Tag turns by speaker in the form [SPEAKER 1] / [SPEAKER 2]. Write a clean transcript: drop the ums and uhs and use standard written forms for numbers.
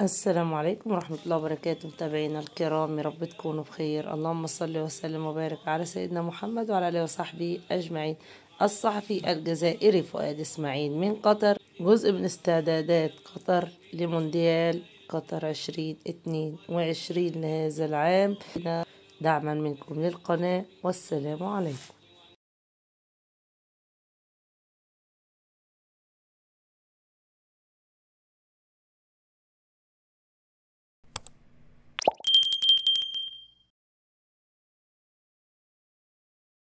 [SPEAKER 1] السلام عليكم ورحمة الله وبركاته. متابعينا الكرام، يا رب تكونوا بخير. اللهم صل وسلم وبارك على سيدنا محمد وعلى آله وصحبه أجمعين. الصحفي الجزائري فؤاد إسماعيل من قطر، جزء من استعدادات قطر لمونديال قطر 2022 لهذا العام. دعما منكم للقناة، والسلام عليكم.